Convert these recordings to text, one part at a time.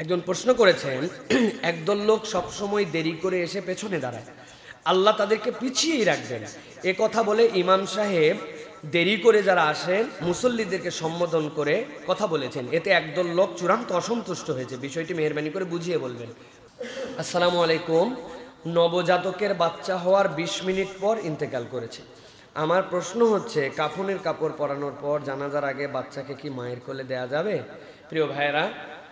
একজন প্রশ্ন করেছেন, একদল লোক সবসময় দেরি করে এসে পেছনে দাঁড়ায়, আল্লাহ তাদেরকে পিছিয়েই রাখবেন। এ কথা বলে ইমাম সাহেব দেরি করে যারা আসেন মুসল্লিদেরকে সম্বোধন করে কথা বলেছেন। এতে একদল লোক চূড়ান্ত অসন্তুষ্ট হয়েছে। বিষয়টি মেহেরবানি করে বুঝিয়ে বলবেন। আসসালামু আলাইকুম। নবজাতকের বাচ্চা হওয়ার 20 মিনিট পর ইন্তেকাল করেছে। আমার প্রশ্ন হচ্ছে, কাফনের কাপড় পরানোর পর জানাজার আগে বাচ্চাকে কি মায়ের কোলে দেয়া যাবে? প্রিয় ভাইয়েরা,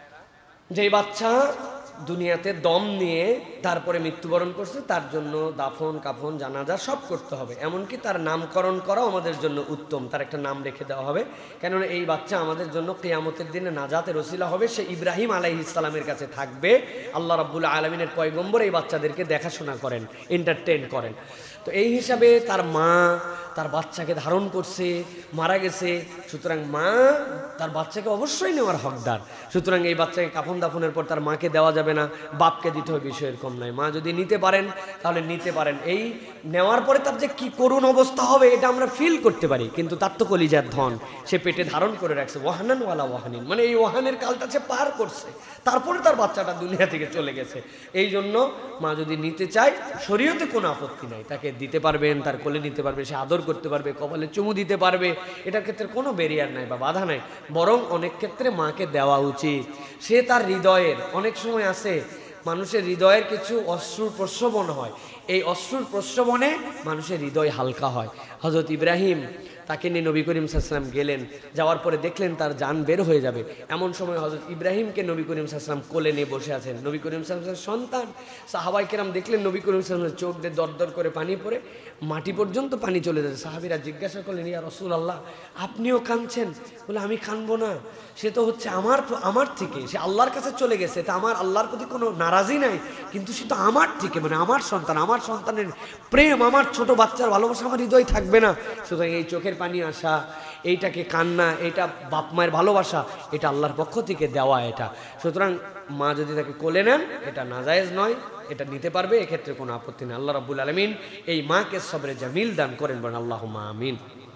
যেই বাচ্চা দুনিয়াতে দম নিয়ে তারপরে মৃত্যুবরণ করছে তার জন্য দাফন কাফন জানাজা সব করতে হবে, এমনকি তার নামকরণ করাও আমাদের জন্য উত্তম। তার একটা নাম রেখে দেওয়া হবে, কেননা এই বাচ্চা আমাদের জন্য কিয়ামতের দিনে নাজাতের ওসিলা হবে। সে ইব্রাহিম আলাইহিস সালামের কাছে থাকবে। আল্লাহ রাব্বুল আলামিনের পয়গম্বর এই বাচ্চাদেরকে দেখাশোনা করেন, এন্টারটেইন করেন। তো এই হিসাবে তার মা তার বাচ্চাকে ধারণ করছে, মারা গেছে, সুতরাং মা তার বাচ্চাকে অবশ্যই নেওয়ার হকদার। সুতরাং এই বাচ্চাকে কাফন দাফনের পর তার মাকে দেওয়া যাবে না, বাপকে দিতে হবে, বিষয় এরকম নয়। মা যদি নিতে পারেন তাহলে নিতে পারেন। এই নেওয়ার পরে তার যে কি করুণ অবস্থা হবে এটা আমরা ফিল করতে পারি, কিন্তু তার তো কলিজার ধন, সে পেটে ধারণ করে রাখছে। ওয়াহানান ওয়ালা ওয়াহানিন, মানে এই ওয়াহানের কালটা সে পার করছে, তারপরে তার বাচ্চাটা দুনিয়া থেকে চলে গেছে। এই জন্য মা যদি নিতে চায় শরীয়তে কোনো আপত্তি নাই, তাকে দিতে পারবেন, তার কোলে নিতে পারবে, সে আদর করতে পারবে, কপালে চুমু দিতে পারবে, এটার ক্ষেত্রে কোনো ব্যারিয়ার নাই বা বাধা নাই। বরং অনেক ক্ষেত্রে মাকে দেওয়া উচিত। সে তার হৃদয়ের, অনেক সময় আছে মানুষের হৃদয়ের কিছু অশ্রুর প্রশ্রবণ হয়, এই অশ্রুর প্রশ্রবণে মানুষের হৃদয় হালকা হয়। হযরত ইব্রাহিম তাকে নিয়ে নবী করিম সাল্লাল্লাহু আলাইহি ওয়াসাল্লাম গেলেন, যাওয়ার পরে দেখলেন তার জান বের হয়ে যাবে। এমন সময় হযরত ইব্রাহিমকে নবী করিম সাল্লাল্লাহু আলাইহি ওয়াসাল্লাম কোলে নিয়ে বসে আছেন। নবী করিম সাল্লাল্লাহু আলাইহি ওয়াসাল্লাম সন্তান, সাহাবায়ে কেরাম দেখলেন নবী করিম সাল্লাল্লাহু আলাইহি ওয়াসাল্লাম চোখ দিয়ে দরদর করে পানি পড়ে, মাটি পর্যন্ত পানি চলে যাচ্ছে। সাহাবীরা জিজ্ঞাসা করলেন, ইয়া রাসূলুল্লাহ, আপনিও কাঁদছেন? বলে, আমি কাঁদবো না, সে তো হচ্ছে আমার থেকে, সে আল্লাহর কাছে চলে গেছে, তা আমার আল্লাহর প্রতি কোনো নারাজি নাই, কিন্তু সে তো আমার থেকে, মানে আমার সন্তান, আমার সন্তানের প্রেম, আমার ছোট বাচ্চার ভালোবাসা আমার হৃদয় থাকবে না? সুতরাং এই চোখের পানি আসা, এইটাকে কান্না, এটা বাপ মায়ের ভালোবাসা, এটা আল্লাহর পক্ষ থেকে দেওয়া এটা। সুতরাং মা যদি তাকে কোলে নেন এটা নাজায়েজ নয়, এটা নিতে পারবে, এক্ষেত্রে কোনো আপত্তি নেই। আল্লাহ রাব্বুল আলামিন এই মাকে সবরে জামিল দান করেন, বলেন আল্লাহুম্মা আমিন।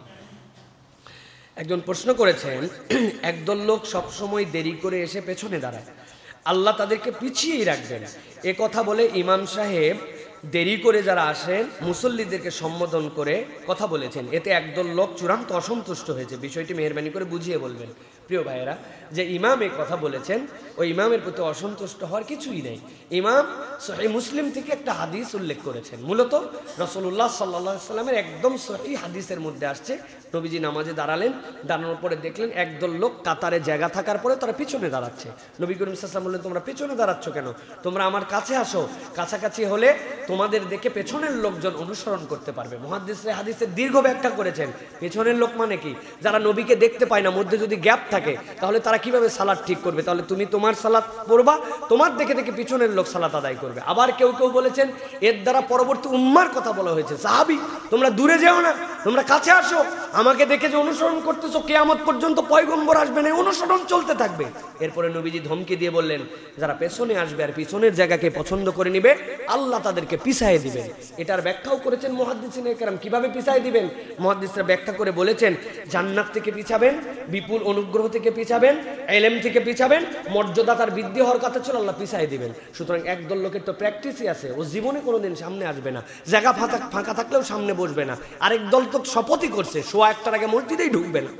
একজন প্রশ্ন করেছেন, একদল লোক সবসময় দেরি করে এসে পেছনে দাঁড়ায়, আল্লাহ তাদেরকে পিছিয়েই রাখবেন। এ কথা বলে ইমাম সাহেব দেরি করে যারা আসেন মুসল্লিদেরকে সম্বোধন করে কথা বলেছেন। এতে একদল লোক চূড়ান্ত অসন্তুষ্ট হয়েছে। বিষয়টি মেহেরবানি করে বুঝিয়ে বলবেন। প্রিয় ভাইয়েরা, যে ইমাম এই কথা বলেছেন ওই ইমামের প্রতি অসন্তুষ্ট হওয়ার কিছুই নেই। ইমাম সহিহ মুসলিম থেকে একটা হাদিস উল্লেখ করেছেন। মূলত রাসূলুল্লাহ সাল্লাল্লাহু আলাইহি সাল্লামের একদম সহিহ হাদিসের মধ্যে আসছে, নবীজি নামাজে দাঁড়ালেন, দাঁড়ানোর পরে দেখলেন একদল লোক কাতারে জায়গা থাকার পরে তারা পিছনে দাঁড়াচ্ছে। নবী করিম সাল্লাল্লাহু আলাইহি ওয়াসাল্লাম বললেন, তোমরা পিছনে দাঁড়াচ্ছ কেন? তোমরা আমার কাছে আসো, কাছাকাছি হলে তোমাদের দেখে পেছনের লোকজন অনুসরণ করতে পারবে। মুহাদ্দিসরা হাদিসের দীর্ঘ ব্যাখ্যা করেছেন। পেছনের লোক মানে কি? যারা নবীকে দেখতে পায় না, মধ্যে যদি গ্যাপ থাকে তাহলে তারা কিভাবে সালাত ঠিক করবে? তাহলে তুমি তোমার সালাত পড়বা, তোমার দেখে দেখে পিছনের লোক সালাত আদায় করবে। আবার কেউ কেউ বলেছেন এর দ্বারা পরবর্তী উম্মার কথা বলা হয়েছে। সাহাবী, তোমরা দূরে যেও না, তোমরা কাছে আসো, আমাকে দেখে যে অনুসরণ করতেছো, কিয়ামত পর্যন্ত পয়গম্বর আসবে না, অনুসরণ চলতে থাকবে। এরপরে নবীজি ধমকি দিয়ে বললেন, যারা পেছনে আসবে আর পিছনের জায়গাকে পছন্দ করে নিবে আল্লাহ তাদেরকে পিছায় দিবেন। এটার ব্যাখ্যাও করেছেন মুহাদ্দিসিনে কেরাম। কিভাবে পিছায় দিবেন? মুহাদ্দিসরা ব্যাখ্যা করে বলেছেন, জান্নাত থেকে পিছাবেন, বিপুল অনুগ্রহ থেকে পিছাবেন, ইলম থেকে পিছাবেন, মর্যাদা তার বৃদ্ধি হওয়ার কথা ছিল, আল্লাহ পিছায় দিবেন। সুতরাং একদল লোকের তো প্র্যাকটিসই আছে, ও জীবনে কোনোদিন সামনে আসবে না, জায়গা ফাঁকা থাকলেও সামনে বসবে না। আরেক দল তো শপথই করছে সোয়া একটার আগে মসজিদেই ঢুকবে না,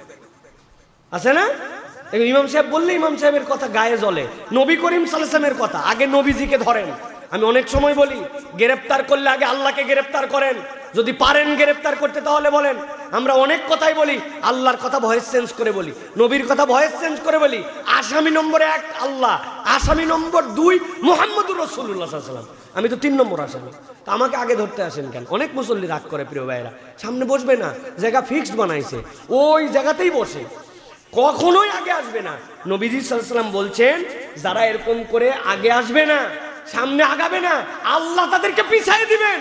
আছে না? ইমাম সাহেব বললে ইমাম সাহেবের কথা গায়ে জ্বলে। নবী করিম সাল্লাল্লাহু আলাইহি ওয়াসাল্লামের কথা, আগে নবীজিকে ধরেন। আমি অনেক সময় বলি, গ্রেফতার করলে আগে আল্লাহকে গ্রেফতার করেন, যদি পারেন গ্রেফতার করতে তাহলে বলেন। আমরা অনেক কথাই বলি, আল্লাহর কথা ভয়েস চেঞ্জ করে বলি, নবীর কথা ভয়েস চেঞ্জ করে বলি। আসামি নম্বর 1 আল্লাহ, আসামি নম্বর 2 মুহাম্মদুর রাসূলুল্লাহ সাল্লাল্লাহু আলাইহি ওয়াসাল্লাম। আমি তো 3 নম্বর আসামি, তা আমাকে আগে ধরতে আসেন কেন? অনেক মুসল্লি রাগ করে। প্রিয় ভাইয়েরা, সামনে বসবে না, জায়গা ফিক্সড বানাইছে, ওই জায়গাতেই বসে, কখনোই আগে আসবে না। নবীজি সাল্লাল্লাহু আলাইহি ওয়াসাল্লাম বলছেন, যারা এরকম করে আগে আসবে না, সামনে আগাবে না, আল্লাহ তাদেরকে পিছায় দিবেন।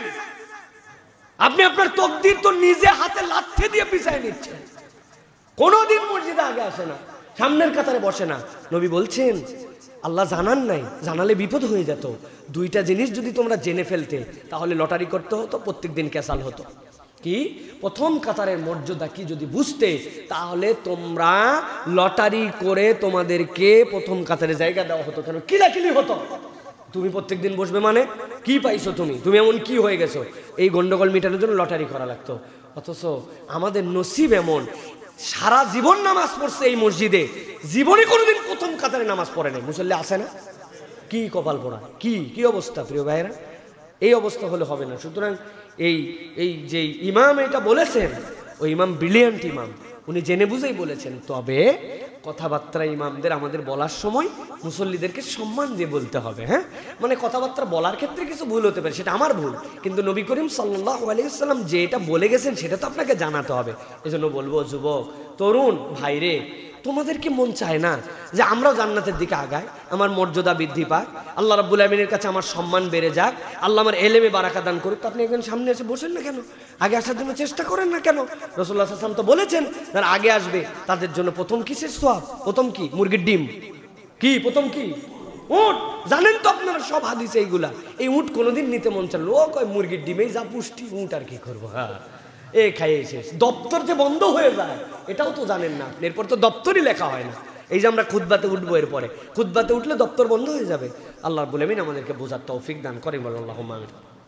আপনি আপনার তকদির তো নিজে হাতে লাথি দিয়ে পিছায় নিচ্ছেন। কোনোদিন মসজিদে আগে আসে না, সামনের কাতারে বসে না। নবী বলছেন, আল্লাহ জানান নাই, জানালে বিপদ হয়ে যেত। 2টা জিনিস যদি তোমরা জেনে ফেলতে তাহলে লটারি করতে হতো, প্রত্যেকদিন ক্যাসাল হতো। কি প্রথম কাতারের মর্যাদা কি যদি বুঝতে, তাহলে তোমরা লটারি করে তোমাদেরকে প্রথম কাতারে জায়গা দেওয়া হতো। কেন কিলাকিলি হতো? তুমি প্রত্যেকদিন বসবে মানে কি পাইছো? তুমি এমন কি হয়ে গেছো? এই গন্ডগোল মেটানোর জন্য লটারি করা লাগতো। অথচ আমাদের নসিব এমন, সারা জীবন নামাজ পড়ছে এই মসজিদে, জীবনে কোনোদিন প্রথম কাতারে নামাজ পড়ে নাই। মুসল্লি আসে না? কি কপাল পোড়া, কি অবস্থা প্রিয় ভাইরা! এই অবস্থা হলে হবে না। সুতরাং এই যে ইমাম এটা বলেছেন, ওই ইমাম ব্রিলিয়ান্ট ইমাম, উনি জেনে বুঝেই বলেছেন। তবে কথাবার্তা ইমামদের আমাদের বলার সময় মুসল্লিদেরকে সম্মান দিয়ে বলতে হবে। হ্যাঁ, মানে কথাবার্তা বলার ক্ষেত্রে কিছু ভুল হতে পারে, সেটা আমার ভুল, কিন্তু নবী করিম সাল্লাল্লাহু আলাইহি ওয়াসাল্লাম যেটা বলে গেছেন সেটা তো আপনাকে জানাতে হবে। এজন্য বলবো, যুবক তরুণ ভাইরে, তোমাদেরকে মন চায় না যে আমরাও জান্নাতের দিকে আগাই, আমার মর্যাদা বৃদ্ধি পাক, আল্লাহ রাব্বুল আমিনের কাছে আমার সম্মান বেড়ে যাক, আল্লাহ আমার এলেমে বারাকা দান করুক? আপনি একজন সামনে এসে বসেন না কেন? আগে আসার জন্য চেষ্টা করেন না কেন? রাসূলুল্লাহ সাল্লাল্লাহু আলাইহি ওয়াসাল্লাম তো বলেছেন, যারা আগে আসবে তাদের জন্য প্রথম কিসের সওয়াব? প্রথম কি? মুরগির ডিম। কি প্রথম? কি? উট। জানেন তো আপনারা সব হাদিসে এইগুলা। এই উট কোনোদিন নিতে মন চাইলো, ও কয় মুরগির ডিমেই যা পুষ্টি, উট আর কি করবো। হ্যাঁ, এ খাইয়ে শেষ। দপ্তর যে বন্ধ হয়ে যায় এটাও তো জানেন না। এরপর তো দপ্তরই লেখা হয় না। এই যে আমরা খুতবাতে উঠবো, এরপরে খুতবাতে উঠলে দপ্তর বন্ধ হয়ে যাবে। আল্লাহ রাব্বুল আমিন আমাদেরকে বোঝার তৌফিক দান করেন। আল্লাহুম্মা আমিন।